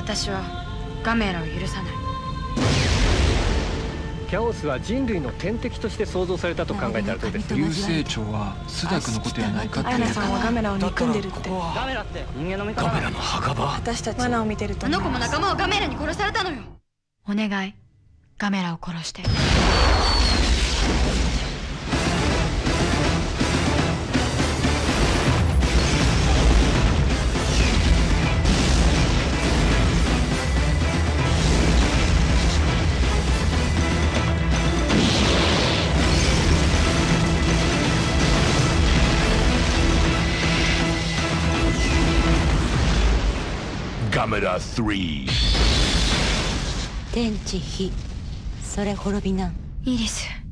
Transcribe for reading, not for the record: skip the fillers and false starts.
私はガメラを許さない。 キャオスは人類の天敵として創造されたと考えたらどうですか。 流星長はスダクのことやないかって。 アヤナさんはガメラを憎んでるって。 ガメラって人間の味方。 ガメラの墓場。 私たちマナを見てるとあの子も仲間をガメラに殺されたのよ。お願い、ガメラを殺して。 ガメラ3。 天地火、それ滅びな。 イリス。